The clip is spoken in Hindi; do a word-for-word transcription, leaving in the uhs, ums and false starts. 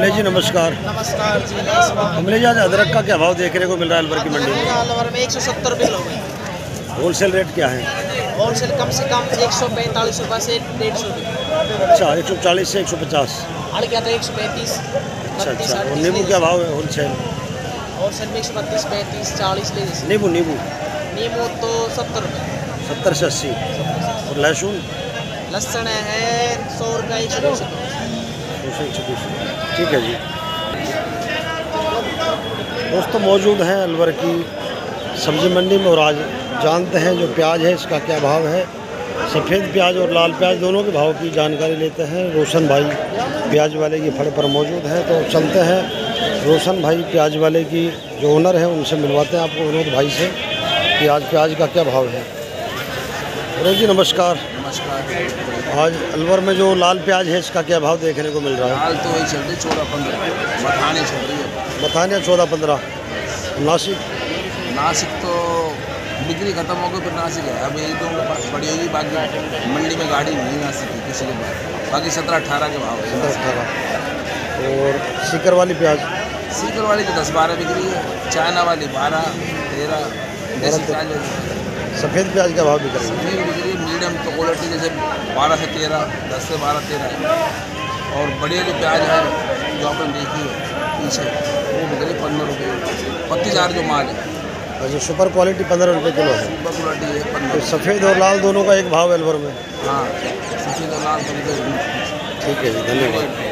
कमलेश जी नमस्कार। नमस्कार जी। कमलेश जी आज अदरक का क्या भाव देखने को मिल रहा है अलवर की मंडी में? अलवर में एक सौ सत्तर रुपये किलो है। होलसेल रेट क्या है? होलसेल कम से कम एक सौ पैंतालीस रुपये से डेढ़ सौ रुपये। अच्छा, एक सौ चालीस से एक सौ पचास। अड़ गया था एक सौ पैंतीस। अच्छा अच्छा। और नींबू क्या भाव है होलसेल? होलसेल में एक सौ बत्तीस पैंतीस चालीस ले जैसे। नींबू नींबू नींबू तो सत्तर रुपये। सत्तर से अस्सी। और लहसुन? लहसुन है सौ रुपये एक सौ बीस। ठीक है जी। दोस्तों मौजूद हैं अलवर की सब्ज़ी मंडी में और आज जानते हैं जो प्याज है इसका क्या भाव है। सफ़ेद प्याज और लाल प्याज दोनों के भाव की जानकारी लेते हैं। रोशन भाई प्याज वाले की फड़ पर मौजूद हैं, तो चलते हैं रोशन भाई प्याज वाले की जो ओनर है उनसे मिलवाते हैं आपको विनोद भाई से कि आज प्याज का क्या भाव है। रोज जी नमस्कार। नमस्कार। आज अलवर में जो लाल प्याज है इसका क्या भाव देखने को मिल रहा है? लाल तो वही चल रही चौदह पंद्रह, मथाने चल रही है। मथानिया चौदह पंद्रह। नासिक? नासिक तो बिक्री खत्म हो गई, फिर नासिक है अब एक दो के पास पड़ी होगी, बाकी मंडी में गाड़ी नहीं नासिक की किसी के पास। बाकी सत्रह अठारह के भाव है। सत्रह अठारह। और सीकर वाली प्याज? सीकर वाली तो दस बारह बिक्री है, चाइना वाली बारह तेरह। देसी प्याज सफ़ेद प्याज का भाव बिक रहा है? सफ़ेद बिक्री मीडियम तो क्वालिटी जैसे बारह से तेरह, दस से बारह तेरह है। और बढ़िया जो प्याज है जो आपने देखी है पीछे वो बिक रही पंद्रह रुपये पच्चीस हज़ार जो माल है। और जो सुपर क्वालिटी पंद्रह रुपये किलो है। सुपर क्वालिटी है तो पंद्रह। सफ़ेद और लाल दोनों का एक भाव है अलवर में? हाँ, सफ़ेद और लाल तो ठीक है जी, धन्यवाद।